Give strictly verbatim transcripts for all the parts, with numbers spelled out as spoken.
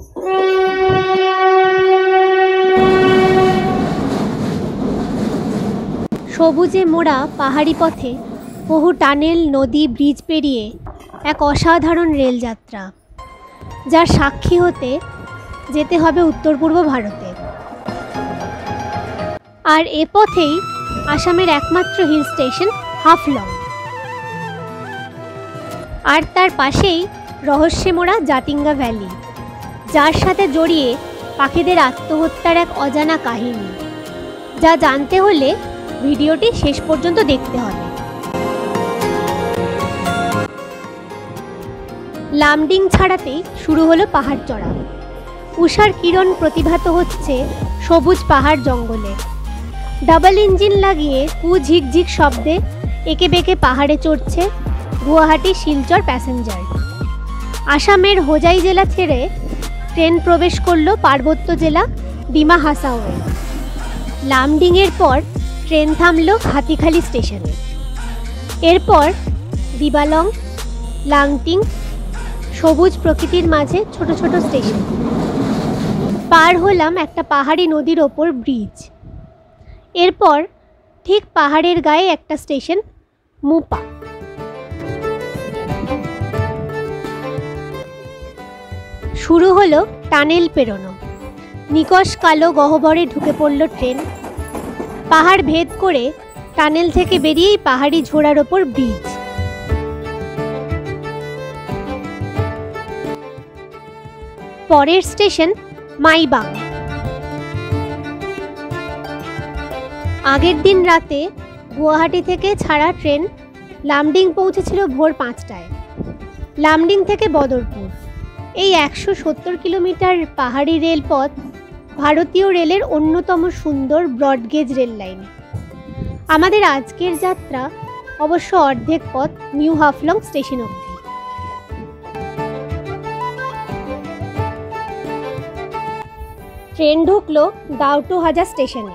সবুজে মোড়া পাহাড়ি পথে বহু টানেল, নদী, ব্রিজ পেরিয়ে এক অসাধারণ রেলযাত্রা, যার সাক্ষী হতে যেতে হবে উত্তর পূর্ব ভারতে। আর এ পথেই আসামের একমাত্র হিল স্টেশন হাফলং, আর তার পাশেই রহস্যে মোড়া জাতিঙ্গা ভ্যালি, যার সাথে জড়িয়ে পাখিদের আত্মহত্যার এক অজানা কাহিনী, যা জানতে হলে ভিডিওটি শেষ পর্যন্ত দেখতে হবে। লামডিং ছাড়াতেই শুরু হলো পাহাড় চড়া। উষার কিরণ প্রতিভাত হচ্ছে সবুজ পাহাড় জঙ্গলে। ডাবল ইঞ্জিন লাগিয়ে কু ঝিকঝিক শব্দে একে বেঁকে পাহাড়ে চড়ছে গুয়াহাটি শিলচর প্যাসেঞ্জার। আসামের হোজাই জেলা ছেড়ে ট্রেন প্রবেশ করল পার্বত্য জেলা ডিমা হাসাওয়ে। লামডিংয়ের পর ট্রেন থামল হাতিখালি স্টেশনে। এরপর দিবালং, লাংটিং, সবুজ প্রকৃতির মাঝে ছোট ছোট স্টেশন। পার হলাম একটা পাহাড়ি নদীর ওপর ব্রিজ। এরপর ঠিক পাহাড়ের গায়ে একটা স্টেশন মুপা। শুরু হলো টানেল পেরোনো। নিকষ কালো গহ্বরে ঢুকে পড়ল ট্রেন। পাহাড় ভেদ করে টানেল থেকে বেরিয়েই পাহাড়ি ঝোড়ার ওপর ব্রিজ। পরের স্টেশন মাইবাং। আগের দিন রাতে গুয়াহাটি থেকে ছাড়া ট্রেন লামডিং পৌঁছেছিল ভোর পাঁচটায়। লামডিং থেকে বদরপুর, এই একশো সত্তর কিলোমিটার পাহাড়ি রেলপথ ভারতীয় রেলের অন্যতম সুন্দর ব্রডগেজ রেল লাইন। আমাদের আজকের যাত্রা অবশ্য অর্ধেক পথ নিউ হাফলং স্টেশন অবধি। ট্রেন ঢুকলো দাউটুহাজা স্টেশনে।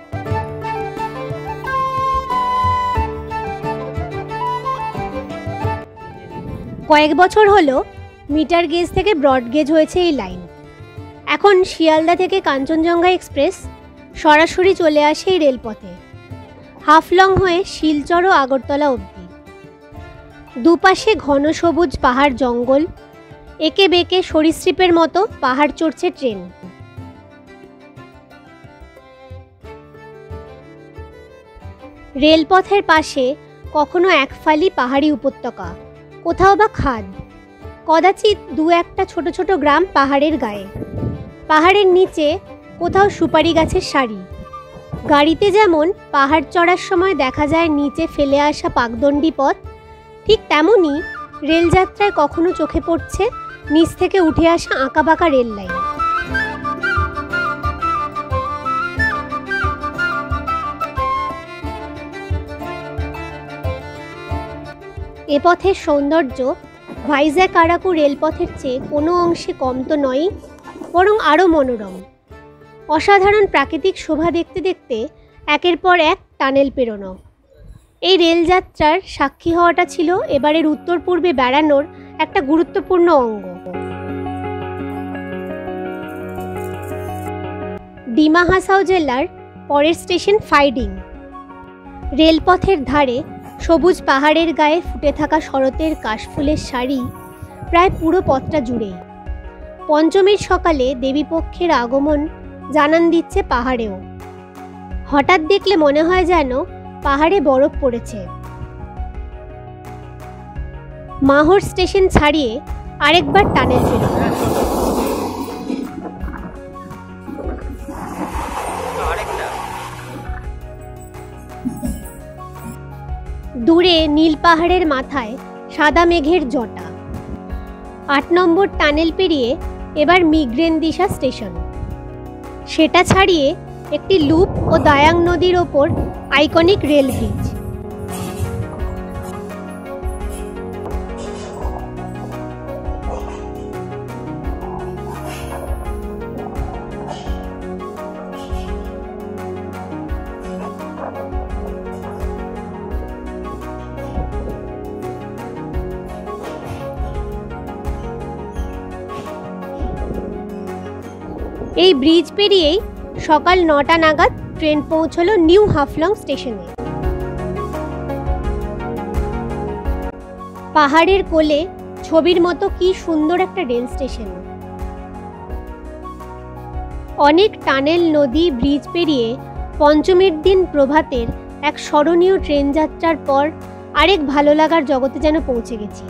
কয়েক বছর হলো মিটার গেজ থেকে ব্রড গেজ হয়েছে এই লাইন। এখন শিয়ালদা থেকে কাঞ্চনজঙ্ঘা এক্সপ্রেস সরাসরি চলে আসে এই রেলপথে, হাফলং হয়ে শিলচর ও আগরতলা অবধি। দুপাশে ঘন সবুজ পাহাড় জঙ্গল, একে বেঁকে সরীসৃপের মতো পাহাড় চড়ছে ট্রেন। রেলপথের পাশে কখনো একফালি পাহাড়ি উপত্যকা, কোথাও বা খাদ, কদাচিৎ দু একটা ছোট ছোট গ্রাম পাহাড়ের গায়ে। পাহাড়ের নিচে কোথাও সুপারি গাছের সারি। গাড়িতে যেমন পাহাড় চড়ার সময় দেখা যায় নিচে ফেলে আসা পাকদণ্ডী পথ, ঠিক তেমনই রেলযাত্রায় কখনো চোখে পড়ছে নিচ থেকে উঠে আসা আঁকাবাঁকা রেল লাইন। এ পথের সৌন্দর্য ভাইজ্যাক আরাকু রেলপথের চেয়ে কোনো অংশে কম তো নয়ই, বরং আরও মনোরম। অসাধারণ প্রাকৃতিক শোভা দেখতে দেখতে একের পর এক টানেল পেরোনো। এই রেলযাত্রার সাক্ষী হওয়াটা ছিল এবারের উত্তর পূর্বে বেড়ানোর একটা গুরুত্বপূর্ণ অঙ্গ। ডিমা হাসাও জেলার পরের স্টেশন ফাইডিং। রেলপথের ধারে সবুজ পাহাড়ের গায়ে ফুটে থাকা শরতের কাশফুলের সারি প্রায় পুরো পথটা জুড়ে। পঞ্চমীর সকালে দেবীপক্ষের আগমন জানান দিচ্ছে পাহাড়েও। হঠাৎ দেখলে মনে হয় যেন পাহাড়ে বরফ পড়েছে। মাহর স্টেশন ছাড়িয়ে আরেকবার টানেল ছিল। দূরে নীল পাহাড়ের মাথায় সাদা মেঘের জটা। আট নম্বর টানেল পেরিয়ে এবার মিগ্রেন দিশা স্টেশন। সেটা ছাড়িয়ে একটি লুপ ও দায়াং নদীর ওপর আইকনিক রেল ব্রিজ। এই ব্রিজ পেরিয়েই সকাল নটা নাগাদ ট্রেন পৌঁছলো নিউ হাফলং স্টেশনে। পাহাড়ের কোলে ছবির মতো কি সুন্দর একটা রেল স্টেশন। অনেক টানেল, নদী, ব্রিজ পেরিয়ে পঞ্চমীর দিন প্রভাতের এক স্মরণীয় ট্রেন যাত্রার পর আরেক ভালো লাগার জগতে যেন পৌঁছে গেছি।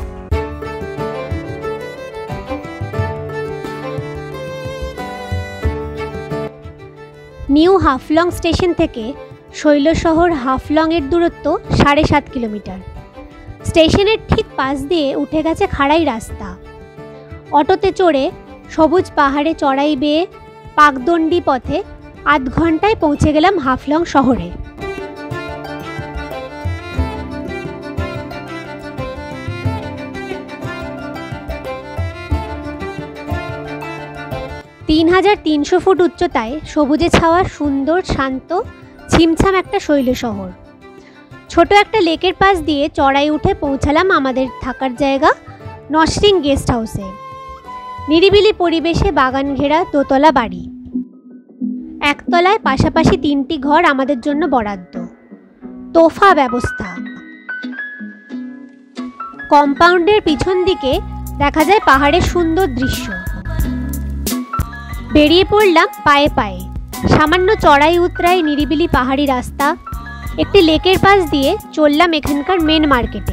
নিউ হাফলং স্টেশন থেকে শৈলশহর হাফলং এর দূরত্ব সাড়ে সাত কিলোমিটার। স্টেশনের ঠিক পাশ দিয়ে উঠে গেছে খাড়াই রাস্তা। অটোতে চড়ে সবুজ পাহাড়ে চড়াই বেয়ে পাকদণ্ডী পথে আধ ঘন্টায় পৌঁছে গেলাম হাফলং শহরে। তিন হাজার তিনশো ফুট উচ্চতায় সবুজে ছাওয়া সুন্দর, শান্ত, ছিমছাম একটা শৈল শহর। ছোট একটা লেকের পাশ দিয়ে চড়াই উঠে পৌঁছালাম আমাদের থাকার জায়গা নসরিং গেস্ট হাউসে। নিরিবিলি পরিবেশে বাগান ঘেরা দোতলা বাড়ি। একতলায় পাশাপাশি তিনটি ঘর আমাদের জন্য বরাদ্দ। তোফা ব্যবস্থা। কম্পাউন্ডের পিছন দিকে দেখা যায় পাহাড়ের সুন্দর দৃশ্য। বেরিয়ে পড়লাম পায়ে পায়ে। সামান্য চড়াই উতরাই নিরিবিলি পাহাড়ি রাস্তা। একটি লেকের পাশ দিয়ে চললাম এখানকার মেন মার্কেটে।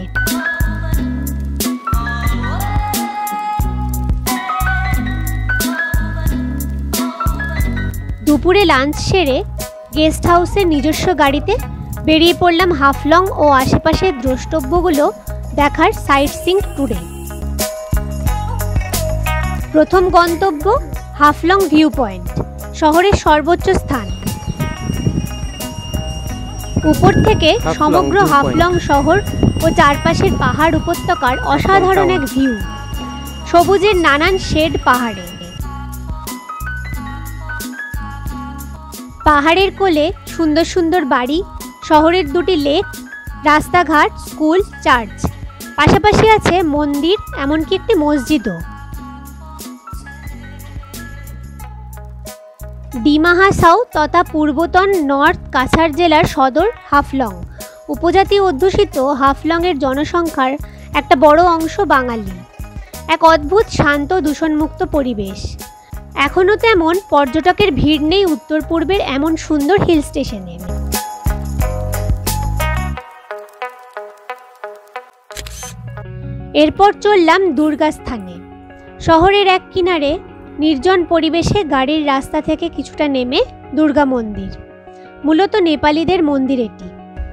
দুপুরে লাঞ্চ সেরে গেস্ট হাউসের নিজস্ব গাড়িতে বেরিয়ে পড়লাম হাফলং ও আশেপাশের দ্রষ্টব্যগুলো দেখার সাইট সিইং ট্যুরে। প্রথম গন্তব্য হাফলং ভিউ পয়েন্ট, শহরের সর্বোচ্চ স্থান। উপর থেকে সমগ্র হাফলং শহর ও চারপাশের পাহাড় উপত্যকার অসাধারণ এক ভিউ। সবুজের নানান শেড পাহাড়ে। পাহাড়ের কোলে সুন্দর সুন্দর বাড়ি, শহরের দুটি লেক, রাস্তাঘাট, স্কুল, চার্চ। পাশাপাশি আছে মন্দির, এমনকি একটি মসজিদও। ডিমা হাসাও তথা পূর্বতন নর্থ কাছাড় জেলার সদর হাফলং উপজাতি অধ্যুষিত হাফলংয়ের জনসংখ্যার একটা বড় অংশ বাঙালি। এক অদ্ভুত শান্ত, দূষণমুক্ত পরিবেশ। এখনও তেমন পর্যটকের ভিড় নেই উত্তর পূর্বের এমন সুন্দর হিল স্টেশনে। এরপর চললাম দুর্গাস্থানে। শহরের এক কিনারে নির্জন পরিবেশে গাড়ির রাস্তা থেকে কিছুটা নেমে দুর্গা মন্দির। মূলত নেপালিদের মন্দির এটি।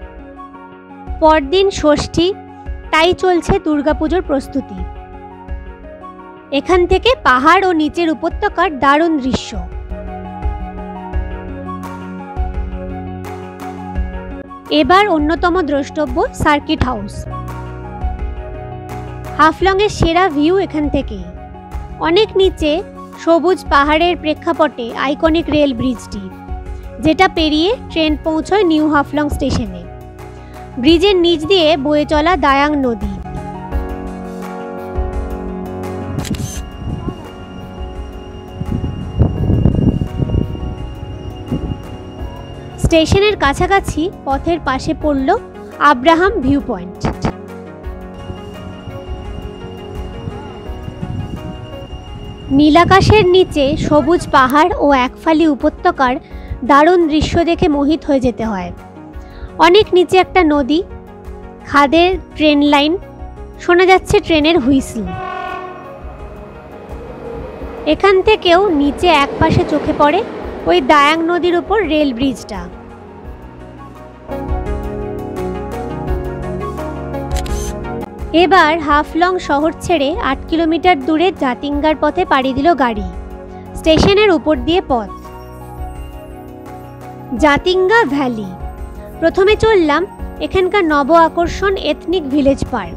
পরদিন ষষ্ঠী, তাই চলছে দুর্গাপুজোর প্রস্তুতি। এখান থেকে পাহাড় ও নিচের উপত্যকার দারুণ দৃশ্য। এবার অন্যতম দ্রষ্টব্য সার্কিট হাউস। হাফলংয়ের সেরা ভিউ এখান থেকেই। অনেক নিচে সবুজ পাহাড়ের প্রেক্ষাপটে আইকনিক রেল ব্রিজটি, যেটা পেরিয়ে ট্রেন পৌঁছয় নিউ হাফলং স্টেশনে। ব্রিজের নিচ দিয়ে বয়ে চলা দায়াং নদী। স্টেশনের কাছাকাছি পথের পাশে পড়ল আব্রাহাম ভিউ পয়েন্ট। নীলাকাশের নিচে সবুজ পাহাড় ও একফালি উপত্যকার দারুণ দৃশ্য দেখে মোহিত হয়ে যেতে হয়। অনেক নিচে একটা নদী, খাদের ট্রেন লাইন, শোনা যাচ্ছে ট্রেনের হুইসল। এখান থেকেও নিচে এক পাশে চোখে পড়ে ওই দায়াং নদীর উপর রেল ব্রিজটা। এবার হাফলং শহর ছেড়ে আট কিলোমিটার দূরে জাতিঙ্গার পথে পাড়ি দিল গাড়ি। স্টেশনের উপর দিয়ে পথ। জাতিঙ্গা ভ্যালি। প্রথমে চললাম এখানকার নব আকর্ষণ এথনিক ভিলেজ পার্ক।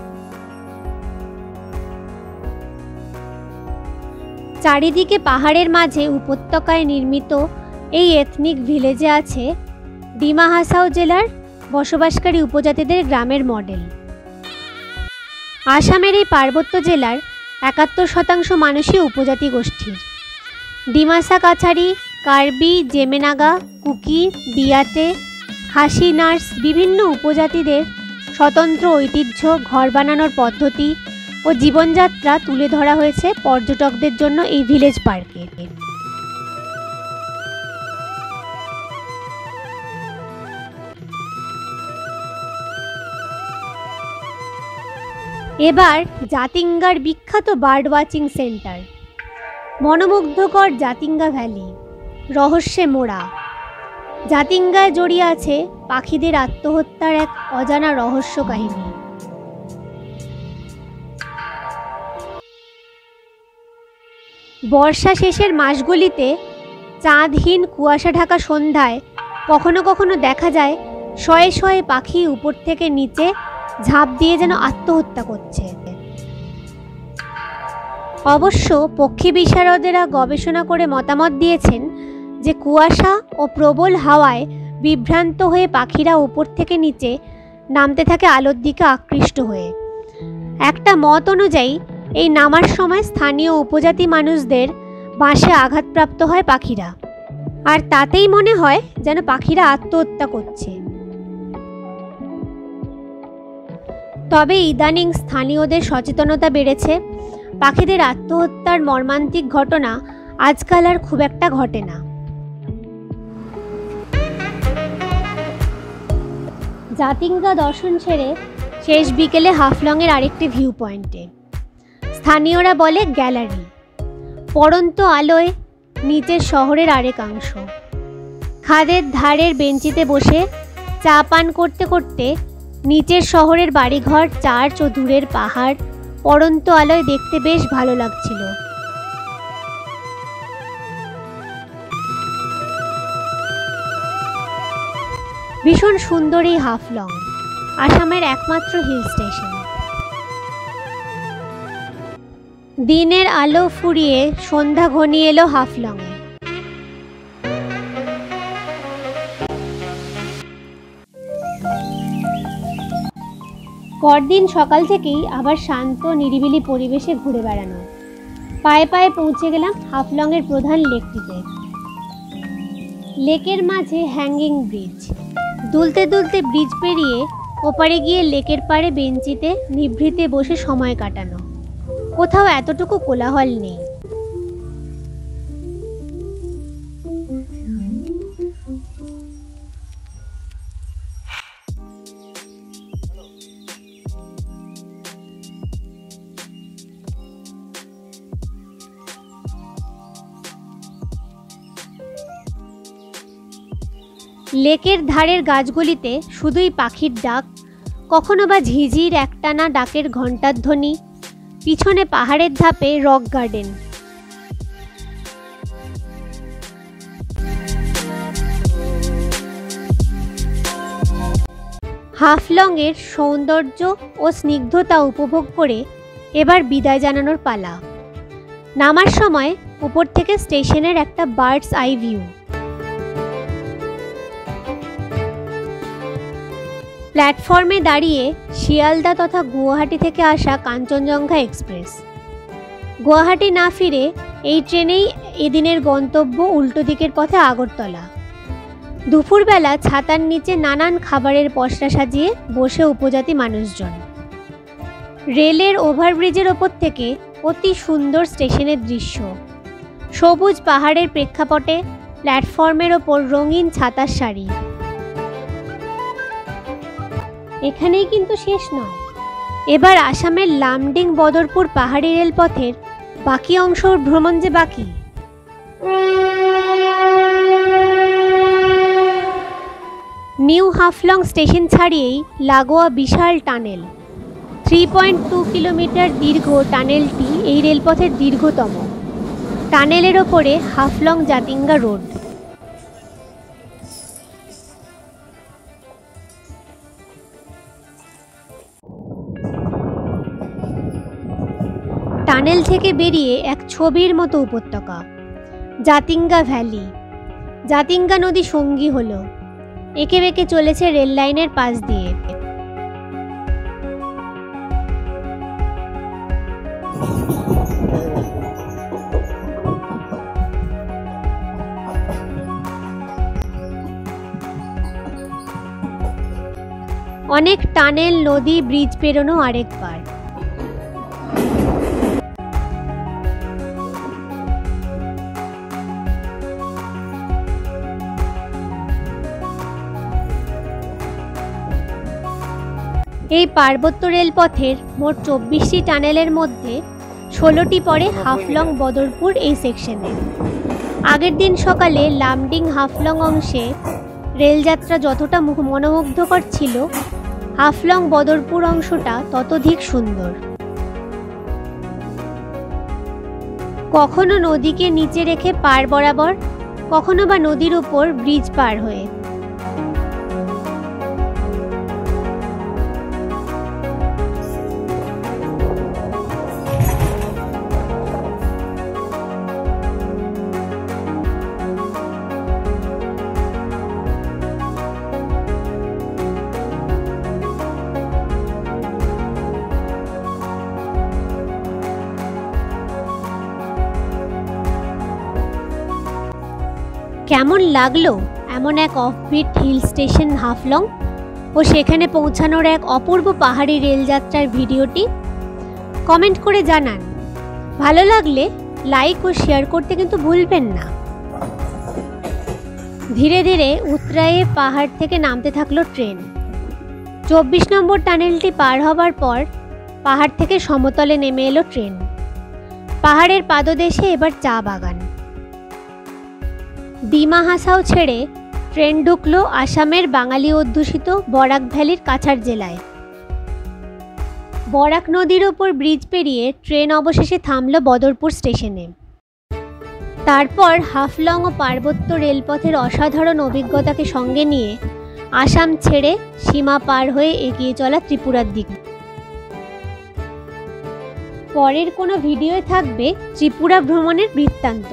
চারিদিকে পাহাড়ের মাঝে উপত্যকায় নির্মিত এই এথনিক ভিলেজে আছে ডিমা হাসাও জেলার বসবাসকারী উপজাতিদের গ্রামের মডেল। আসামের এই পার্বত্য জেলার একাত্তর শতাংশ মানুষই উপজাতি গোষ্ঠীর। ডিমাসা কাছারি, কার্বি, জেমেনাগা, কুকি, বিয়াটে, খাসি নার্স বিভিন্ন উপজাতিদের স্বতন্ত্র ঐতিহ্য, ঘর বানানোর পদ্ধতি ও জীবনযাত্রা তুলে ধরা হয়েছে পর্যটকদের জন্য এই ভিলেজ পার্কে। এবার জাতিঙ্গার বিখ্যাত বার্ড ওয়াচিং সেন্টার। মনোমুগ্ধকর জাতিঙ্গা ভ্যালি, রহস্যে মোড়া। জাতিঙ্গায় জড়িয়ে আছে পাখিদের আত্মহত্যার এক অজানা রহস্য কাহিনী। বর্ষা শেষের মাসগুলিতে চাঁদহীন কুয়াশা ঢাকা সন্ধ্যায় কখনো কখনো দেখা যায় শয়ে শয়ে পাখি উপর থেকে নিচে ঝাঁপ দিয়ে যেন আত্মহত্যা করছে। অবশ্য পক্ষী বিশারদেরা গবেষণা করে মতামত দিয়েছেন যে কুয়াশা ও প্রবল হাওয়ায় বিভ্রান্ত হয়ে পাখিরা উপর থেকে নিচে নামতে থাকে আলোর দিকে আকৃষ্ট হয়ে। একটা মত অনুযায়ী এই নামার সময় স্থানীয় উপজাতি মানুষদের বাঁশে আঘাতপ্রাপ্ত হয় পাখিরা, আর তাতেই মনে হয় যেন পাখিরা আত্মহত্যা করছে। তবে ইদানিং স্থানীয়দের সচেতনতা বেড়েছে। পাখিদের আত্মহত্যার মর্মান্তিক ঘটনা আজকাল আর খুব একটা ঘটে না। জাতিঙ্গা দর্শন ছেড়ে শেষ বিকেলে হাফলংয়ের আরেকটি ভিউ পয়েন্টে। স্থানীয়রা বলে গ্যালারি। পড়ন্ত আলোয় নিচের শহরের আরেকাংশ। খাদের ধারের বেঞ্চিতে বসে চা পান করতে করতে নিচের শহরের বাড়িঘর, চার্চ ও দূরের পাহাড় পড়ন্ত আলোয় দেখতে বেশ ভালো লাগছিল। ভীষণ সুন্দর এই হাফলং, আসামের একমাত্র হিল স্টেশন। দিনের আলো ফুরিয়ে সন্ধ্যা ঘনিয়ে এলো হাফলংয়ে। পরদিন সকাল থেকেই আবার শান্ত নিরিবিলি পরিবেশে ঘুরে বেড়ানো। পায়ে পায়ে পৌঁছে গেলাম হাফলংয়ের প্রধান লেকটিতে। লেকের মাঝে হ্যাঙ্গিং ব্রিজ। দুলতে দুলতে ব্রিজ পেরিয়ে ওপারে গিয়ে লেকের পাড়ে বেঞ্চিতে নিভৃতে বসে সময় কাটানো। কোথাও এতটুকু কোলাহল নেই। লেকের ধারের গাছগুলিতে শুধুই পাখির ডাক, কখনো বা ঝিঝির একটানা ডাকের ঘণ্টার ধ্বনি। পিছনে পাহাড়ের ধাপে রক গার্ডেন। হাফলংয়ের সৌন্দর্য ও স্নিগ্ধতা উপভোগ করে এবার বিদায় জানানোর পালা। নামার সময় উপর থেকে স্টেশনের একটা বার্ডস আই ভিউ। প্ল্যাটফর্মে দাঁড়িয়ে শিয়ালদা তথা গুয়াহাটি থেকে আসা কাঞ্চনজঙ্ঘা এক্সপ্রেস। গুয়াহাটি না ফিরে এই ট্রেনেই এদিনের গন্তব্য উল্টো দিকের পথে আগরতলা। দুপুরবেলা ছাতার নিচে নানান খাবারের পসরা সাজিয়ে বসে উপজাতি মানুষজন। রেলের ওভারব্রিজের ওপর থেকে অতি সুন্দর স্টেশনের দৃশ্য। সবুজ পাহাড়ের প্রেক্ষাপটে প্ল্যাটফর্মের ওপর রঙিন ছাতার সারি। এখানেই কিন্তু শেষ নয়, এবার আসামের লামডিং বদরপুর পাহাড়ি রেলপথের বাকি অংশ ভ্রমণ যে বাকি। নিউ হাফলং স্টেশন ছাড়িয়েই লাগোয়া বিশাল tunnel. Three point two kilometre দীর্ঘ টানেলটি এই রেলপথের দীর্ঘতম। টানেলের ওপরে হাফলং জাতিঙ্গা রোড। টানেল থেকে বেরিয়ে এক ছবির মতো উপত্যকা, জাতিঙ্গা ভ্যালি। জাতিঙ্গা নদী সঙ্গী হলো, এঁকে বেঁকে চলেছে রেল লাইনের পাশ দিয়ে। অনেক টানেল, নদী, ব্রিজ পেরোনো আরেক পার। এই পার্বত্য রেলপথের মোট চব্বিশটি টানেলের মধ্যে ষোলোটি পড়ে হাফলং বদরপুর এই সেকশনে। আগের দিন সকালে লামডিং হাফলং অংশে রেলযাত্রা যতটা মনোমুগ্ধকর ছিল, হাফলং বদরপুর অংশটা ততোধিক সুন্দর। কখনো নদীকে নিচে রেখে পার বরাবর, কখনো বা নদীর উপর ব্রিজ পার হয়ে। কেমন লাগলো এমন এক অফবিট হিল স্টেশন হাফলং ও সেখানে পৌঁছানোর এক অপূর্ব পাহাড়ি রেলযাত্রার ভিডিওটি? কমেন্ট করে জানান। ভালো লাগলে লাইক ও শেয়ার করতে কিন্তু ভুলবেন না। ধীরে ধীরে উতরায়ে পাহাড় থেকে নামতে থাকলো ট্রেন। চব্বিশ নম্বর টানেলটি পার হবার পর পাহাড় থেকে সমতলে নেমে এলো ট্রেন। পাহাড়ের পাদদেশে এবার চা বাগান। ডিমা হাসাও ছেড়ে ট্রেন ঢুকলো আসামের বাঙালি অধ্যুষিত বরাক ভ্যালির কাছাড় জেলায়। বরাক নদীর ওপর ব্রিজ পেরিয়ে ট্রেন অবশেষে থামল বদরপুর স্টেশনে। তারপর হাফলং ও পার্বত্য রেলপথের অসাধারণ অভিজ্ঞতাকে সঙ্গে নিয়ে আসাম ছেড়ে সীমা পার হয়ে এগিয়ে চলা ত্রিপুরার দিকে। পরের কোনো ভিডিওয়ে থাকবে ত্রিপুরা ভ্রমণের বৃত্তান্ত।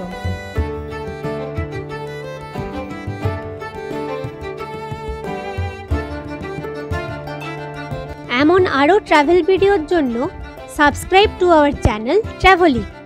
এমন আরও ট্রাভেল ভিডিওর জন্য সাবস্ক্রাইব টু আওয়ার চ্যানেল ট্রাভেলিক।